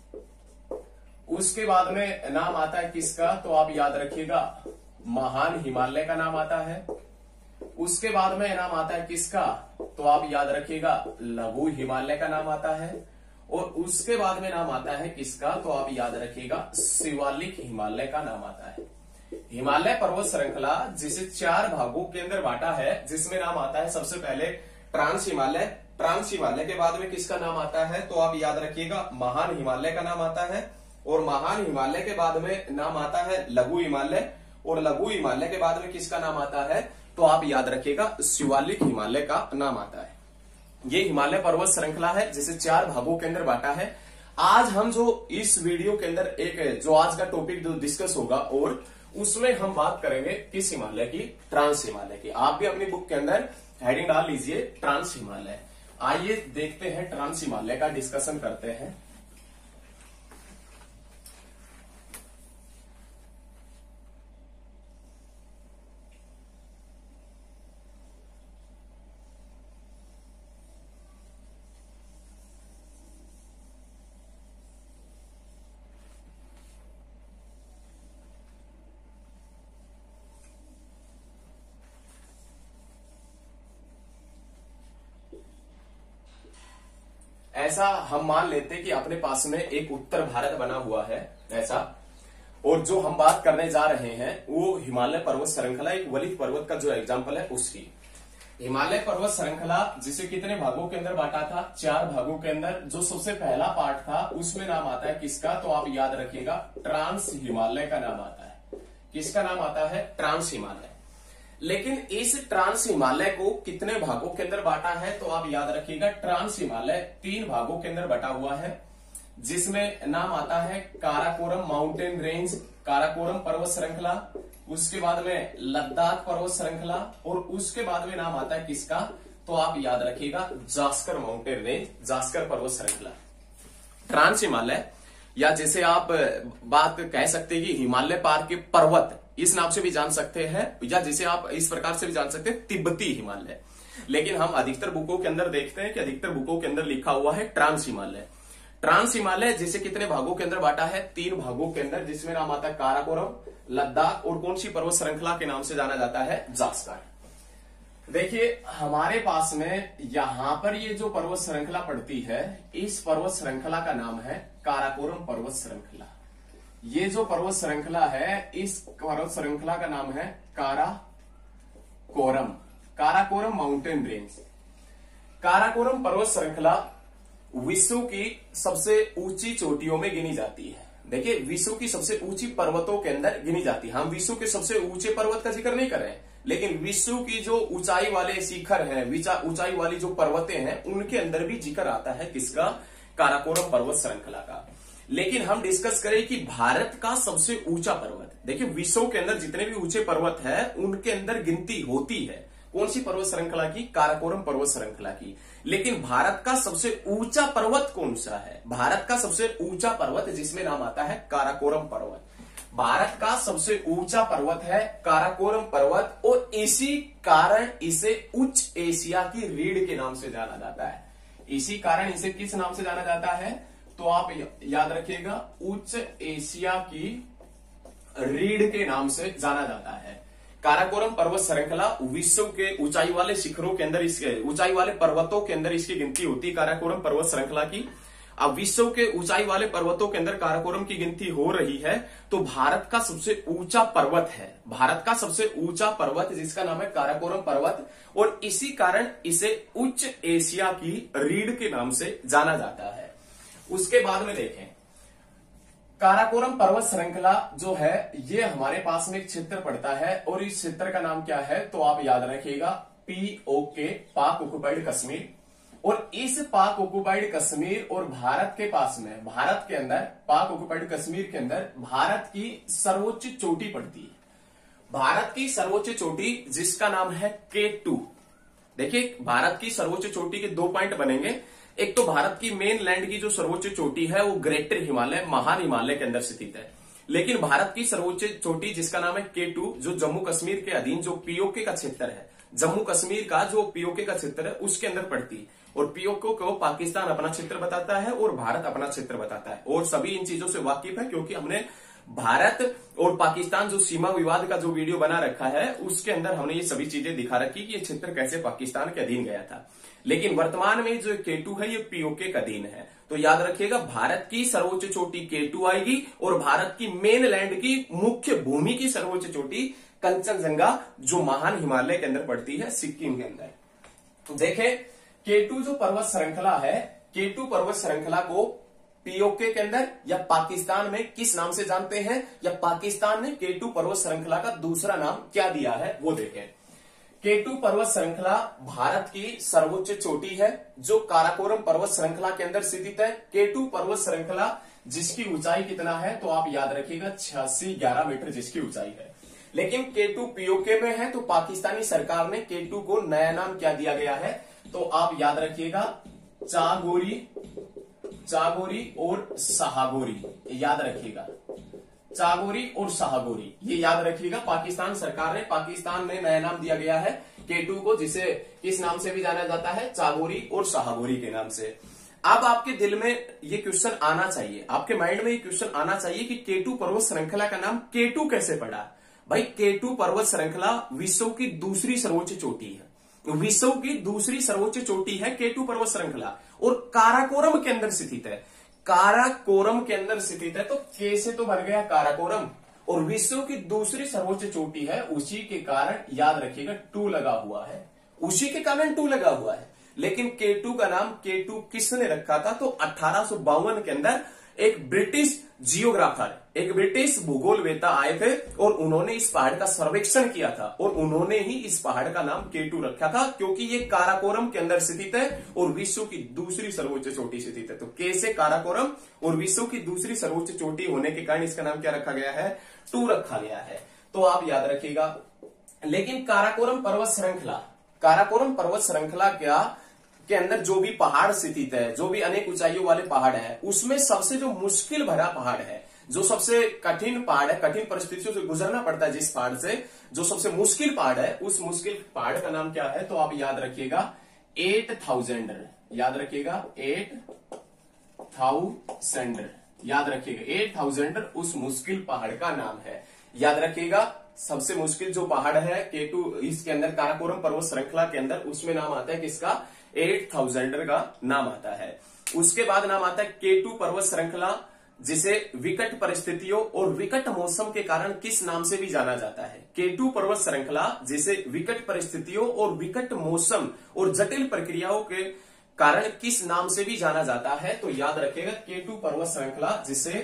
उसके बाद में नाम आता है किसका, तो आप याद रखिएगा महान हिमालय का नाम आता है। उसके बाद में नाम आता है किसका, तो आप याद रखिएगा लघु हिमालय का नाम आता है। और उसके बाद में नाम आता है किसका, तो आप याद रखिएगा शिवालिक हिमालय का नाम आता है। हिमालय पर्वत श्रृंखला जिसे 4 भागों के अंदर बांटा है, जिसमें नाम आता है सबसे पहले ट्रांस हिमालय। ट्रांस हिमालय के बाद में किसका नाम आता है, तो आप याद रखिएगा महान हिमालय का नाम आता है। और महान हिमालय के बाद में नाम आता है लघु हिमालय। और लघु हिमालय के बाद में किसका नाम आता है, तो आप याद रखिएगा शिवालिक हिमालय का नाम आता है। ये हिमालय पर्वत श्रृंखला है जिसे 4 भागों के अंदर बांटा है। आज हम जो इस वीडियो के अंदर एक जो आज का टॉपिक जो डिस्कस होगा और उसमें हम बात करेंगे किस हिमालय की, ट्रांस हिमालय की। आप भी अपनी बुक के अंदर हेडिंग डाल लीजिए ट्रांस हिमालय। आइए देखते हैं ट्रांस हिमालय का डिस्कशन करते हैं। ऐसा हम मान लेते कि अपने पास में एक उत्तर भारत बना हुआ है ऐसा, और जो हम बात करने जा रहे हैं वो हिमालय पर्वत श्रृंखला, एक वलित पर्वत का जो एग्जांपल है उसकी। हिमालय पर्वत श्रृंखला जिसे कितने भागों के अंदर बांटा था, 4 भागों के अंदर। जो सबसे पहला पार्ट था उसमें नाम आता है किसका, तो आप याद रखिएगा ट्रांस हिमालय का नाम आता है। किसका नाम आता है, ट्रांस हिमालय। लेकिन इस ट्रांस हिमालय को कितने भागों के अंदर बांटा है, तो आप याद रखिएगा ट्रांस हिमालय 3 भागों के अंदर बटा हुआ है। जिसमें नाम आता है काराकोरम माउंटेन रेंज, काराकोरम पर्वत श्रृंखला। उसके बाद में लद्दाख पर्वत श्रृंखला। और उसके बाद में नाम आता है किसका, तो आप याद रखिएगा जास्कर माउंटेन रेंज, जास्कर पर्वत श्रृंखला। ट्रांस हिमालय, या जैसे आप बात कह सकते हैं कि हिमालय पार के पर्वत, इस नाम से भी जान सकते हैं, या जिसे आप इस प्रकार से भी जान सकते हैं तिब्बती हिमालय। लेकिन हम अधिकतर बुकों के अंदर देखते हैं कि अधिकतर बुकों के अंदर लिखा हुआ है ट्रांस हिमालय। ट्रांस हिमालय जिसे कितने भागों के अंदर बांटा है, 3 भागों के अंदर, जिसमें नाम आता है काराकोरम, लद्दाख और कौन सी पर्वत श्रृंखला के नाम से जाना जाता है, जास्कर। देखिए हमारे पास में यहां पर ये जो पर्वत श्रृंखला पड़ती है, इस पर्वत श्रृंखला का नाम है काराकोरम पर्वत श्रृंखला। ये जो पर्वत श्रृंखला है, इस पर्वत श्रृंखला का नाम है काराकोरम, काराकोरम माउंटेन रेंज। काराकोरम पर्वत श्रृंखला विश्व की सबसे ऊंची चोटियों में गिनी जाती है। देखिए विश्व की सबसे ऊंची पर्वतों के अंदर गिनी जाती है। हम विश्व के सबसे ऊंचे पर्वत का जिक्र नहीं कर रहे हैं, लेकिन विश्व की जो ऊंचाई वाले शिखर हैं, ऊंचाई वाली जो पर्वतें हैं, उनके अंदर भी जिक्र आता है किसका, काराकोरम पर्वत श्रृंखला का। लेकिन हम डिस्कस करें कि भारत का सबसे ऊंचा पर्वत, देखिए विश्व के अंदर जितने भी ऊंचे पर्वत है उनके अंदर गिनती होती है कौन सी पर्वत श्रृंखला की, काराकोरम पर्वत श्रृंखला की। लेकिन भारत का सबसे ऊंचा पर्वत कौन सा है, भारत का सबसे ऊंचा पर्वत जिसमें नाम आता है काराकोरम पर्वत। भारत का सबसे ऊंचा पर्वत है काराकोरम पर्वत, और इसी कारण इसे उच्च एशिया की रीढ़ के नाम से जाना जाता है। इसी कारण इसे किस नाम से जाना जाता है, तो आप याद रखिएगा उच्च एशिया की रीढ़ के नाम से जाना जाता है। काराकोरम पर्वत श्रृंखला विश्व के ऊंचाई वाले शिखरों के अंदर, इसके ऊंचाई वाले पर्वतों के अंदर इसकी गिनती होती है काराकोरम पर्वत श्रृंखला की। अब विश्व के ऊंचाई वाले पर्वतों के अंदर काराकोरम की गिनती हो रही है, तो भारत का सबसे ऊंचा पर्वत है, भारत का सबसे ऊंचा पर्वत जिसका नाम है काराकोरम पर्वत, और इसी कारण इसे उच्च एशिया की रीढ़ के नाम से जाना जाता है। उसके बाद में देखें, काराकोरम पर्वत श्रृंखला जो है ये हमारे पास में एक क्षेत्र पड़ता है, और इस क्षेत्र का नाम क्या है तो आप याद रखिएगा POK, पाक ऑक्युपाइड कश्मीर। और इस पाक ऑक्युपाइड कश्मीर और भारत के पास में, भारत के अंदर पाक ऑक्युपाइड कश्मीर के अंदर भारत की सर्वोच्च चोटी पड़ती है, भारत की सर्वोच्च चोटी जिसका नाम है K2। देखिए भारत की सर्वोच्च चोटी के 2 पॉइंट बनेंगे। एक तो भारत की मेन लैंड की जो सर्वोच्च चोटी है वो ग्रेटर हिमालय, महान हिमालय के अंदर स्थित है, लेकिन भारत की सर्वोच्च चोटी जिसका नाम है K2 जो जम्मू कश्मीर के अधीन जो POK का क्षेत्र है, जम्मू कश्मीर का जो POK का क्षेत्र है उसके अंदर पड़ती है। और POK को पाकिस्तान अपना क्षेत्र बताता है और भारत अपना क्षेत्र बताता है, और सभी इन चीजों से वाकिफ है क्योंकि हमने भारत और पाकिस्तान जो सीमा विवाद का जो वीडियो बना रखा है उसके अंदर हमने ये सभी चीजें दिखा रखी कि ये क्षेत्र कैसे पाकिस्तान के अधीन गया था। लेकिन वर्तमान में जो K2 है ये POK का अधीन है। तो याद रखिएगा भारत की सर्वोच्च चोटी K2 आएगी, और भारत की मेन लैंड की मुख्य भूमि की सर्वोच्च चोटी कंचनजंगा जो महान हिमालय के अंदर पड़ती है, सिक्किम के अंदर। तो देखें K2 जो पर्वत श्रृंखला है, K2 पर्वत श्रृंखला को POK के अंदर या पाकिस्तान में किस नाम से जानते हैं, या पाकिस्तान ने K2 पर्वत श्रृंखला का दूसरा नाम क्या दिया है वो देखें। K2 पर्वत श्रृंखला भारत की सर्वोच्च चोटी है जो काराकोरम पर्वत श्रृंखला के अंदर स्थित है। K2 पर्वत श्रृंखला जिसकी ऊंचाई कितना है तो आप याद रखिएगा 8611 मीटर जिसकी ऊंचाई है। लेकिन K2 POK में है तो पाकिस्तानी सरकार ने K2 को नया नाम क्या दिया गया है तो आप याद रखिएगा चागोरी, चागोरी और शाहगोरी, याद रखिएगा चागोरी और शाहगोरी, ये याद रखिएगा। पाकिस्तान ने नया नाम दिया गया है K2 को, जिसे किस नाम से भी जाना जाता है, चागोरी और शाहगोरी के नाम से। अब आपके दिल में ये क्वेश्चन आना चाहिए, आपके माइंड में ये क्वेश्चन आना चाहिए कि K2 पर्वत श्रृंखला का नाम K2 कैसे पड़ा। भाई K2 पर्वत श्रृंखला विश्व की दूसरी सर्वोच्च चोटी है, विश्व की दूसरी सर्वोच्च चोटी है K2 पर्वत श्रृंखला, और काराकोरम के अंदर स्थित है, काराकोरम के अंदर स्थित है। तो K से तो बन गया काराकोरम, और विश्व की दूसरी सर्वोच्च चोटी है, उसी के कारण याद रखिएगा 2 लगा हुआ है, उसी के कारण 2 लगा हुआ है। लेकिन K2 का नाम K2 किसने रखा था तो 1852 के अंदर एक ब्रिटिश जियोग्राफर, एक ब्रिटिश भूगोलवेता आए थे और उन्होंने इस पहाड़ का सर्वेक्षण किया था, और उन्होंने ही इस पहाड़ का नाम K2 रखा था क्योंकि ये काराकोरम के अंदर स्थित है और विश्व की दूसरी सर्वोच्च चोटी स्थित है। तो K से काराकोरम और विश्व की दूसरी सर्वोच्च चोटी होने के कारण इसका नाम क्या रखा गया है, 2 रखा गया है। तो आप याद रखिएगा। लेकिन काराकोरम पर्वत श्रृंखला के अंदर जो भी पहाड़ स्थित है, जो भी अनेक ऊंचाइयों वाले पहाड़ है, उसमें सबसे जो मुश्किल भरा पहाड़ है, जो सबसे कठिन पहाड़ है, कठिन परिस्थितियों से गुजरना पड़ता है जिस पहाड़ से, जो सबसे मुश्किल पहाड़ है, उस मुश्किल पहाड़ का नाम क्या है तो आप याद रखिएगा 8000, याद रखिएगा 8000, याद रखिएगा 8000 उस मुश्किल पहाड़ का नाम है। याद रखिएगा सबसे मुश्किल जो पहाड़ है K2 इसके अंदर काराकोरम पर्वत श्रृंखला के अंदर, उसमें नाम आता है किसका, 8000 का नाम आता है। उसके बाद नाम आता है K2 पर्वत श्रृंखला जिसे विकट परिस्थितियों और विकट मौसम के कारण किस नाम से भी जाना जाता है। K2 पर्वत श्रृंखला जिसे विकट परिस्थितियों और विकट मौसम और जटिल प्रक्रियाओं के कारण किस नाम से भी जाना जाता है तो याद रखिएगा K2 पर्वत श्रृंखला जिसे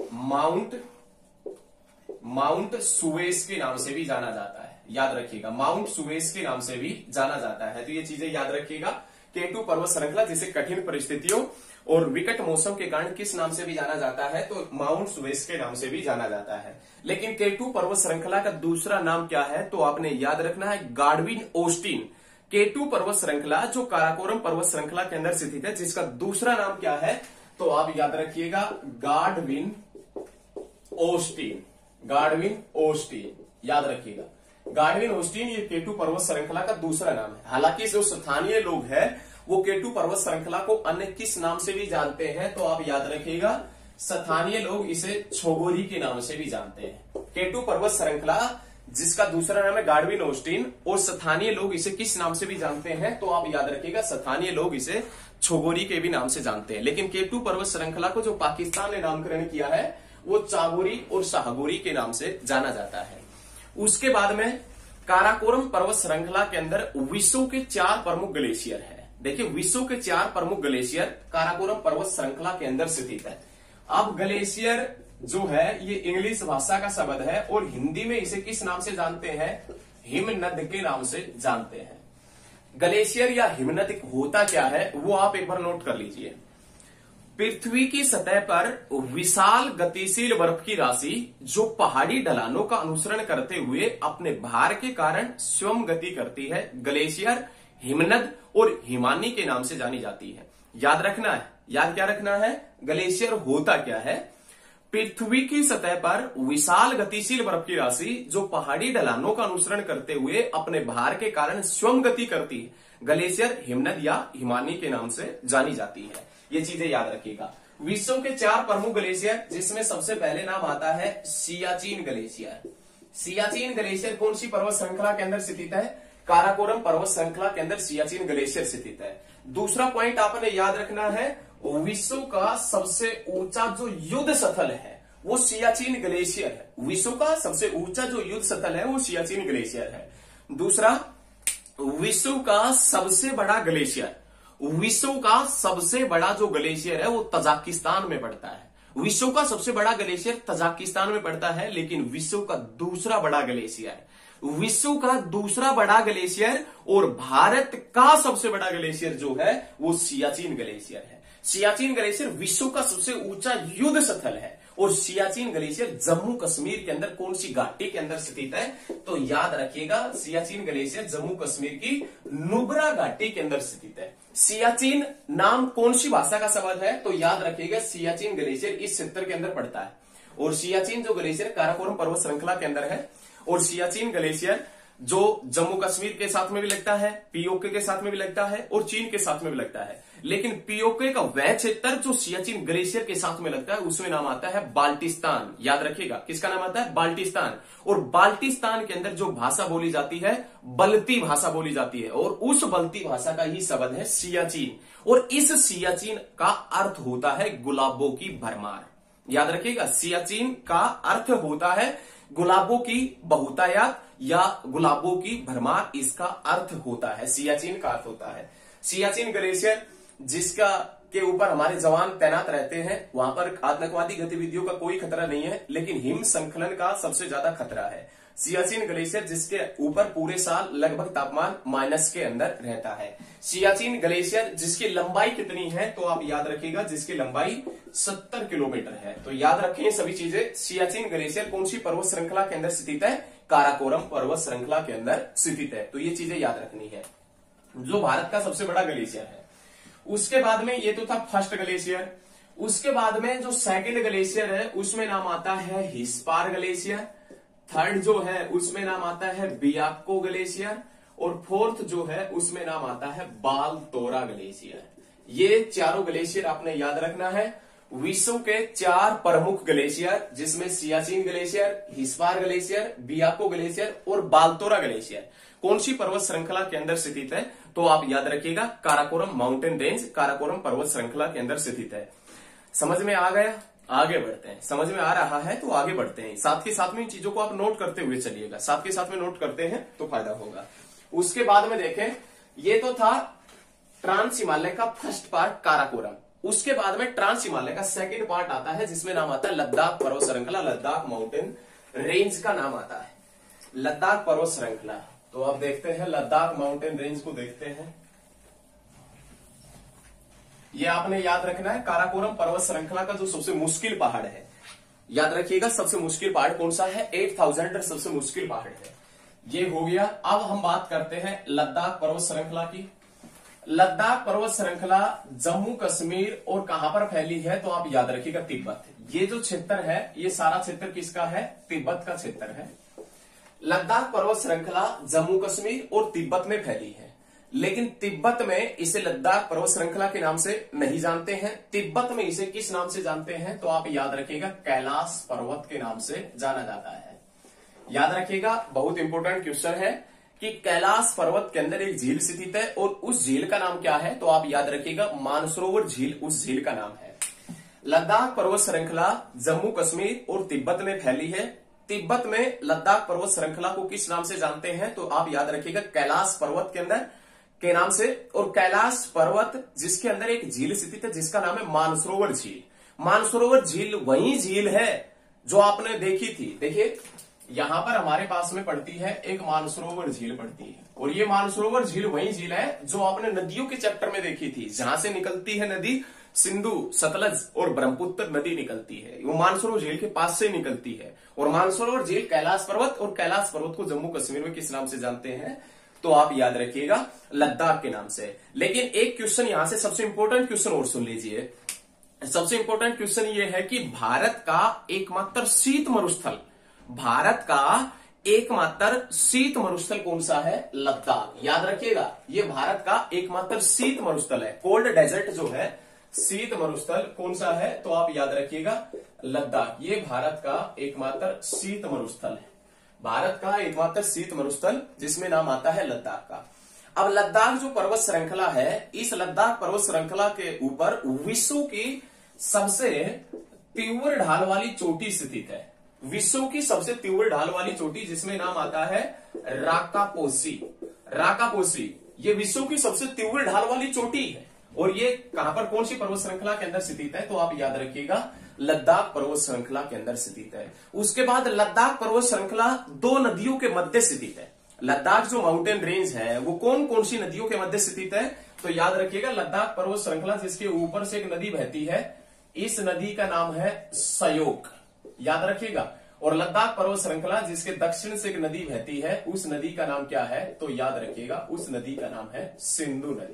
माउंट सुवेस के नाम से भी जाना जाता है। याद रखिएगा माउंट सुवेस के नाम से भी जाना जाता है। तो ये चीजें याद रखिएगा। K2 पर्वत श्रृंखला जिसे कठिन परिस्थितियों और विकट मौसम के कारण किस नाम से भी जाना जाता है तो माउंट सुवेस के नाम से भी जाना जाता है। लेकिन K2 पर्वत श्रृंखला का दूसरा नाम क्या है तो आपने याद रखना है गाडविन ऑस्टिन। K2 पर्वत श्रृंखला जो काराकोरम पर्वत श्रृंखला के अंदर स्थित है जिसका दूसरा नाम क्या है तो आप याद रखिएगा गाडविन ऑस्टिन, गाडविन ऑस्टिन, याद रखिएगा गाडविन ऑस्टिन ये K2 पर्वत श्रृंखला का दूसरा नाम है। हालांकि जो स्थानीय लोग हैं वो K2 पर्वत श्रृंखला को अन्य किस नाम से भी जानते हैं तो आप याद रखिएगा स्थानीय लोग इसे छोगोरी के नाम से भी जानते हैं। K2 पर्वत श्रृंखला जिसका दूसरा नाम है गाडविन ऑस्टिन और स्थानीय लोग इसे किस नाम से भी जानते हैं तो आप याद रखिएगा स्थानीय लोग इसे छोगोरी के भी नाम से जानते हैं। लेकिन K2 पर्वत श्रृंखला को जो पाकिस्तान ने नामकरण किया है वो चागोरी और शाहगोरी के नाम से जाना जाता है। उसके बाद में काराकोरम पर्वत श्रृंखला के अंदर विश्व के 4 प्रमुख ग्लेशियर है। देखिए, विश्व के 4 प्रमुख ग्लेशियर काराकोरम पर्वत श्रृंखला के अंदर स्थित है। अब ग्लेशियर जो है ये इंग्लिश भाषा का शब्द है और हिंदी में इसे किस नाम से जानते हैं? हिमनद के नाम से जानते हैं। ग्लेशियर या हिमनद होता क्या है वो आप एक बार नोट कर लीजिए। पृथ्वी की सतह पर विशाल गतिशील बर्फ की राशि जो पहाड़ी ढलानों का अनुसरण करते हुए अपने भार के कारण स्वयं गति करती है, ग्लेशियर, हिमनद और हिमानी के नाम से जानी जाती है। याद रखना है, याद क्या रखना है? ग्लेशियर होता क्या है? पृथ्वी की सतह पर विशाल गतिशील बर्फ की राशि जो पहाड़ी ढलानों का अनुसरण करते हुए अपने भार के कारण स्वयं गति करती है, ग्लेशियर, हिमनद या हिमानी के नाम से जानी जाती है। ये चीजें याद रखिएगा। विश्व के 4 प्रमुख ग्लेशियर, जिसमें सबसे पहले नाम आता है सियाचिन ग्लेशियर। सियाचिन ग्लेशियर कौन सी पर्वत श्रृंखला के अंदर स्थित है? काराकोरम पर्वत श्रृंखला के अंदर सियाचिन ग्लेशियर स्थित है। दूसरा पॉइंट आपने याद रखना है, विश्व का सबसे ऊंचा जो युद्ध स्थल है वो सियाचिन ग्लेशियर है। विश्व का सबसे ऊंचा जो युद्ध स्थल है वो सियाचिन ग्लेशियर है। दूसरा, विश्व का सबसे बड़ा ग्लेशियर, विश्व का सबसे बड़ा जो ग्लेशियर है वो तजाकिस्तान में पड़ता है। विश्व का सबसे बड़ा ग्लेशियर तजाकिस्तान में पड़ता है, लेकिन विश्व का दूसरा बड़ा ग्लेशियर, विश्व का दूसरा बड़ा ग्लेशियर और भारत का सबसे बड़ा ग्लेशियर जो है वो सियाचिन ग्लेशियर है। सियाचिन ग्लेशियर विश्व का सबसे ऊंचा युद्ध स्थल है और सियाचिन ग्लेशियर जम्मू कश्मीर के अंदर कौन सी घाटी के अंदर स्थित है? तो याद रखिएगा, सियाचिन ग्लेशियर जम्मू कश्मीर की नुब्रा घाटी के अंदर स्थित है। सियाचिन नाम कौन सी भाषा का शब्द है? तो याद रखिएगा, सियाचिन ग्लेशियर इस क्षेत्र के अंदर पड़ता है और सियाचिन जो ग्लेशियर काराकोरम पर्वत श्रृंखला के अंदर है और सियाचिन ग्लेशियर जो जम्मू कश्मीर के साथ में भी लगता है, पीओके के साथ में भी लगता है और चीन के साथ में भी लगता है। लेकिन पीओके का वह क्षेत्र जो सियाचिन ग्लेशियर के साथ में लगता है उसमें नाम आता है बाल्टिस्तान। याद रखिएगा, किसका नाम आता है? बाल्टिस्तान। और बाल्टिस्तान के अंदर जो भाषा बोली जाती है बल्ती भाषा बोली जाती है और उस बल्ती भाषा का ही शब्द है सियाचिन और इस सियाचिन का अर्थ होता है गुलाबों की भरमार। याद रखिएगा, सियाचिन का अर्थ होता है गुलाबों की बहुतायत या गुलाबों की भरमार, इसका अर्थ होता है, सियाचिन का अर्थ होता है। सियाचिन ग्लेशियर जिसका के ऊपर हमारे जवान तैनात रहते हैं, वहां पर आतंकवादी गतिविधियों का कोई खतरा नहीं है, लेकिन हिम संखलन का सबसे ज्यादा खतरा है। सियाचिन ग्लेशियर जिसके ऊपर पूरे साल लगभग तापमान माइनस के अंदर रहता है। सियाचिन ग्लेशियर जिसकी लंबाई कितनी है? तो आप याद रखिएगा, जिसकी लंबाई 70 किलोमीटर है। तो याद रखें सभी चीजें। सियाचिन ग्लेशियर कौन सी पर्वत श्रृंखला के अंदर स्थित है? काराकोरम पर्वत श्रृंखला के अंदर स्थित है। तो ये चीजें याद रखनी है, जो भारत का सबसे बड़ा ग्लेशियर है। उसके बाद में ये तो था फर्स्ट ग्लेशियर। उसके बाद में जो सेकंड ग्लेशियर है उसमें नाम आता है हिस्पार ग्लेशियर। थर्ड जो है उसमें नाम आता है बियाको ग्लेशियर और फोर्थ जो है उसमें नाम आता है बालतोरा ग्लेशियर। ये चारों ग्लेशियर आपने याद रखना है। विश्व के 4 प्रमुख ग्लेशियर जिसमें Siachen glacier, Hispar glacier, Biafo glacier और बालतोरा ग्लेशियर कौन सी पर्वत श्रृंखला के अंदर स्थित है? तो आप याद रखिएगा, काराकोरम माउंटेन रेंज काराकोरम पर्वत श्रृंखला के अंदर स्थित है। समझ में आ गया? आगे बढ़ते हैं। समझ में आ रहा है तो आगे बढ़ते हैं। साथ के साथ में इन चीजों को आप नोट करते हुए चलिएगा, साथ के साथ में नोट करते हैं तो फायदा होगा। उसके बाद में देखें, ये तो था ट्रांस हिमालय का फर्स्ट पार्ट काराकोरम। उसके बाद में ट्रांस हिमालय का सेकंड पार्ट आता है जिसमें नाम आता है लद्दाख पर्वत श्रृंखला, लद्दाख माउंटेन रेंज का नाम आता है लद्दाख पर्वत श्रृंखला। तो अब देखते हैं लद्दाख माउंटेन रेंज को देखते हैं। ये आपने याद रखना है, काराकोरम पर्वत श्रृंखला का जो सबसे मुश्किल पहाड़ है, याद रखिएगा सबसे मुश्किल पहाड़ कौन सा है? 8000 सबसे मुश्किल पहाड़ है। ये हो गया। अब हम बात करते हैं लद्दाख पर्वत श्रृंखला की। लद्दाख पर्वत श्रृंखला जम्मू कश्मीर और कहां पर फैली है? तो आप याद रखिएगा तिब्बत। ये जो क्षेत्र है ये सारा क्षेत्र किसका है? तिब्बत का क्षेत्र है। लद्दाख पर्वत श्रृंखला जम्मू कश्मीर और तिब्बत में फैली है, लेकिन तिब्बत में इसे लद्दाख पर्वत श्रृंखला के नाम से नहीं जानते हैं। तिब्बत में इसे किस नाम से जानते हैं? तो आप याद रखिएगा, कैलाश पर्वत के नाम से जाना जाता है। याद रखिएगा, बहुत इंपॉर्टेंट क्वेश्चन है कि कैलाश पर्वत के अंदर एक झील स्थित है और उस झील का नाम क्या है, तो आप याद रखिएगा मानसरोवर झील उस झील का नाम है। लद्दाख पर्वत श्रृंखला जम्मू कश्मीर और तिब्बत में फैली है। तिब्बत में लद्दाख पर्वत श्रृंखला को किस नाम से जानते हैं, तो आप याद रखिएगा कैलाश पर्वत के अंदर के नाम से। और कैलाश पर्वत जिसके अंदर एक झील स्थित है जिसका नाम है मानसरोवर झील। मानसरोवर झील वही झील है जो आपने देखी थी। देखिए यहां पर हमारे पास में पड़ती है एक मानसरोवर झील पड़ती है, और ये मानसरोवर झील वही झील है जो आपने नदियों के चैप्टर में देखी थी, जहां से निकलती है नदी सिंधु, सतलज और ब्रह्मपुत्र नदी निकलती है, वो मानसरोवर झील के पास से निकलती है। और मानसरोवर झील कैलाश पर्वत, और कैलाश पर्वत को जम्मू कश्मीर में किस नाम से जानते हैं, तो आप याद रखिएगा लद्दाख के नाम से। लेकिन एक क्वेश्चन यहां से सबसे इंपॉर्टेंट क्वेश्चन और सुन लीजिए। सबसे इंपॉर्टेंट क्वेश्चन ये है कि भारत का एकमात्र शीत मरुस्थल, भारत का एकमात्र शीत मरुस्थल कौन सा है, लद्दाख। याद रखिएगा ये भारत का एकमात्र शीत मरुस्थल है। कोल्ड डेजर्ट जो है शीत मरुस्थल कौन सा है, तो आप याद रखिएगा लद्दाख। ये भारत का एकमात्र शीत मरुस्थल है, भारत का एकमात्र शीत मरुस्थल जिसमें नाम आता है लद्दाख का। अब लद्दाख जो पर्वत श्रृंखला है, इस लद्दाख पर्वत श्रृंखला के ऊपर विश्व की सबसे तीव्र ढाल वाली चोटी स्थित है। विश्व की सबसे तीव्र ढाल वाली चोटी जिसमें नाम आता है राकापोसी। राकापोसी ये विश्व की सबसे तीव्र ढाल वाली चोटी है, और ये कहां पर कौन सी पर्वत श्रृंखला के अंदर स्थित है, तो आप याद रखिएगा लद्दाख पर्वत श्रृंखला के अंदर स्थित है। उसके बाद लद्दाख पर्वत श्रृंखला दो नदियों के मध्य स्थित है। लद्दाख जो माउंटेन रेंज है वो कौन कौन सी नदियों के मध्य स्थित है, तो याद रखिएगा लद्दाख पर्वत श्रृंखला जिसके ऊपर से एक नदी बहती है, इस नदी का नाम है सयोक, याद रखिएगा। और लद्दाख पर्वत श्रृंखला जिसके दक्षिण से एक नदी बहती है, उस नदी का नाम क्या है, तो याद रखिएगा उस नदी का नाम है सिंधु नदी।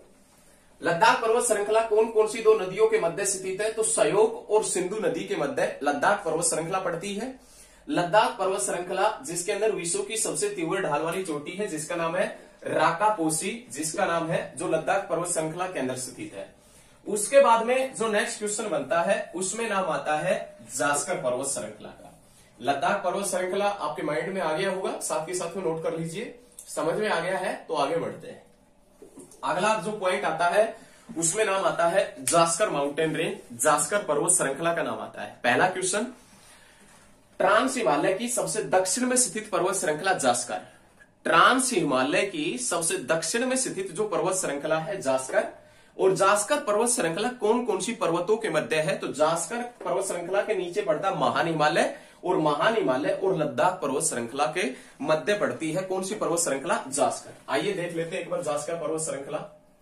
लद्दाख पर्वत श्रृंखला कौन कौन सी दो नदियों के मध्य स्थित है, तो सयोक और सिंधु नदी के मध्य लद्दाख पर्वत श्रृंखला पड़ती है। लद्दाख पर्वत श्रृंखला जिसके अंदर विश्व की सबसे तीव्र ढाल वाली चोटी है जिसका नाम है राकापोसी, जिसका नाम है जो लद्दाख पर्वत श्रृंखला के अंदर स्थित है। उसके बाद में जो नेक्स्ट क्वेश्चन बनता है उसमें नाम आता है जास्कर पर्वत श्रृंखला का। लद्दाख पर्वत श्रृंखला आपके माइंड में आ गया होगा, साथ ही साथ में नोट कर लीजिए। समझ में आ गया है तो आगे बढ़ते हैं। अगला जो पॉइंट आता है उसमें नाम आता है जास्कर माउंटेन रेंज, जास्कर पर्वत श्रृंखला का नाम आता है। पहला क्वेश्चन, ट्रांस हिमालय की सबसे दक्षिण में स्थित पर्वत श्रृंखला जास्कर। ट्रांस हिमालय की सबसे दक्षिण में स्थित जो पर्वत श्रृंखला है जास्कर, और जास्कर पर्वत श्रृंखला कौन कौन सी पर्वतों के मध्य है, तो जास्कर पर्वत श्रृंखला के नीचे पड़ता है महान हिमालय, और महान हिमालय और लद्दाख पर्वत श्रृंखला के मध्य पड़ती है कौन सी पर्वत श्रृंखला, जास्कर। आइए देख लेते हैं एक बार जास्कर पर्वत श्रृंखला।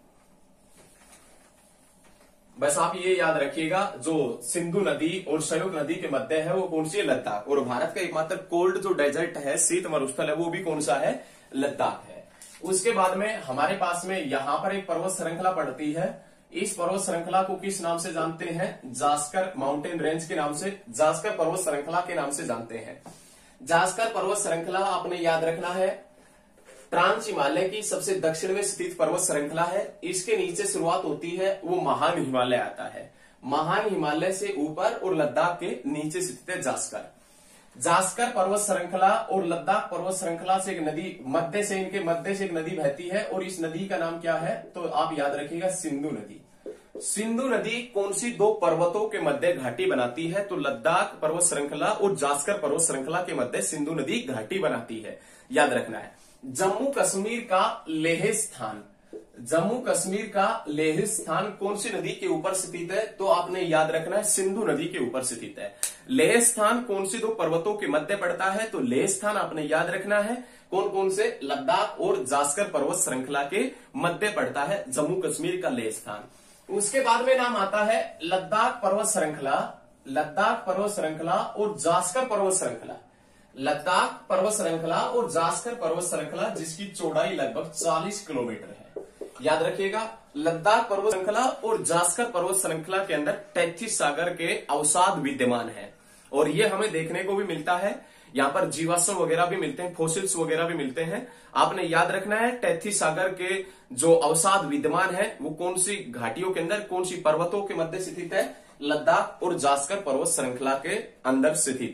बस आप ये याद रखिएगा जो सिंधु नदी और सयोक नदी के मध्य है वो कौन सी है, लद्दाख। और भारत का एकमात्र कोल्ड जो डेजर्ट है, शीत मरुस्थल है, वो भी कौन सा है, लद्दाख है। उसके बाद में हमारे पास में यहां पर एक पर्वत श्रृंखला पड़ती है, इस पर्वत श्रृंखला को किस नाम से जानते हैं, जास्कर माउंटेन रेंज के नाम से, जास्कर पर्वत श्रृंखला के नाम से जानते हैं। जास्कर पर्वत श्रृंखला आपने याद रखना है ट्रांस हिमालय की सबसे दक्षिण में स्थित पर्वत श्रृंखला है। इसके नीचे शुरुआत होती है वो महान हिमालय आता है, महान हिमालय से ऊपर और लद्दाख के नीचे स्थित है जास्कर। जास्कर पर्वत श्रृंखला और लद्दाख पर्वत श्रृंखला से एक नदी मध्य से, इनके मध्य से एक नदी बहती है, और इस नदी का नाम क्या है, तो आप याद रखिएगा सिंधु नदी। सिंधु नदी कौन सी दो पर्वतों के मध्य घाटी बनाती है, तो लद्दाख पर्वत श्रृंखला और जास्कर पर्वत श्रृंखला के मध्य सिंधु नदी घाटी बनाती है, याद रखना है। जम्मू कश्मीर का लेह स्थान, जम्मू कश्मीर का लेह स्थान कौन सी नदी के ऊपर स्थित है, तो आपने याद रखना है सिंधु नदी के ऊपर स्थित है। लेह स्थान कौन सी दो पर्वतों के मध्य पड़ता है, तो लेह स्थान आपने याद रखना है कौन कौन से, लद्दाख और जास्कर पर्वत श्रृंखला के मध्य पड़ता है जम्मू कश्मीर का लेह स्थान। उसके बाद में नाम आता है लद्दाख पर्वत श्रृंखला, लद्दाख पर्वत श्रृंखला और जास्कर पर्वत श्रृंखला। लद्दाख पर्वत श्रृंखला और जास्कर पर्वत श्रृंखला जिसकी चौड़ाई लगभग 40 किलोमीटर है, याद रखिएगा। लद्दाख पर्वत श्रृंखला और जास्कर पर्वत श्रृंखला के अंदर तैथिस सागर के अवसाद विद्यमान है, और ये हमें देखने को भी मिलता है। यहाँ पर जीवाश्म वगैरह भी मिलते हैं, फोसिल्स वगैरह भी मिलते हैं। आपने याद रखना है तैथिस सागर के जो अवसाद विद्यमान है वो कौन सी घाटियों के अंदर, कौन सी पर्वतों के मध्य स्थित है, लद्दाख और जास्कर पर्वत श्रृंखला के अंदर स्थित है,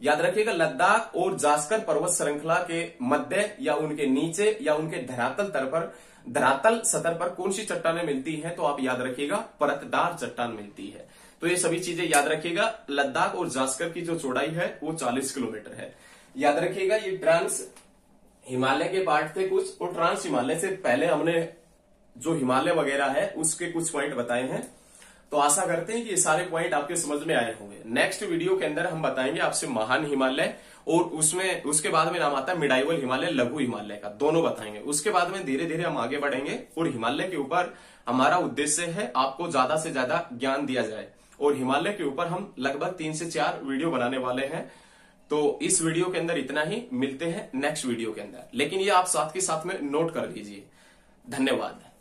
याद रखिएगा, लद्दाख और जास्कर पर्वत श्रृंखला के मध्य या उनके नीचे या उनके धरातल सतह पर कौन सी चट्टानें मिलती हैं, तो आप याद रखिएगा परतदार चट्टान मिलती है। तो ये सभी चीजें याद रखिएगा। लद्दाख और जास्कर की जो चौड़ाई है वो 40 किलोमीटर है। याद रखिएगा, ये ट्रांस हिमालय के पार्ट थे कुछ, और ट्रांस हिमालय से पहले हमने जो हिमालय वगैरह है उसके कुछ पॉइंट बताए हैं। तो आशा करते हैं कि ये सारे पॉइंट आपके समझ में आए होंगे। नेक्स्ट वीडियो के अंदर हम बताएंगे आपसे महान हिमालय, और उसके बाद में नाम आता है मिडाइवल हिमालय, लघु हिमालय का, दोनों बताएंगे। उसके बाद में धीरे धीरे हम आगे बढ़ेंगे, और हिमालय के ऊपर हमारा उद्देश्य है आपको ज्यादा से ज्यादा ज्ञान दिया जाए, और हिमालय के ऊपर हम लगभग 3 से 4 वीडियो बनाने वाले हैं। तो इस वीडियो के अंदर इतना ही, मिलते हैं नेक्स्ट वीडियो के अंदर। लेकिन ये आप साथ के साथ में नोट कर लीजिए। धन्यवाद।